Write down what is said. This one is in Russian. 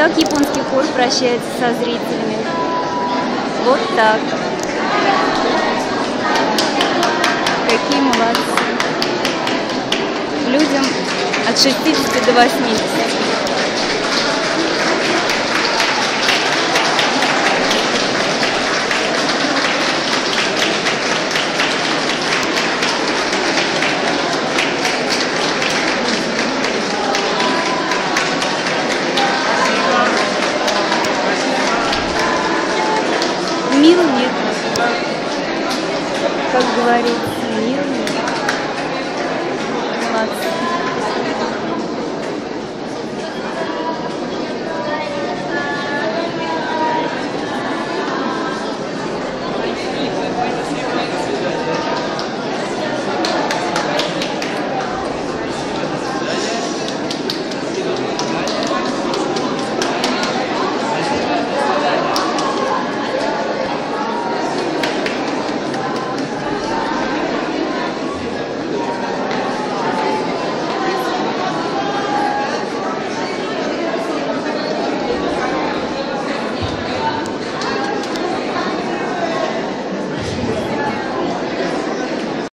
так японский хор прощается со зрителями. Вот так. Какие молодцы. Людям от 60 до 80. Мил нет, как говорится, мил нет. Молодцы.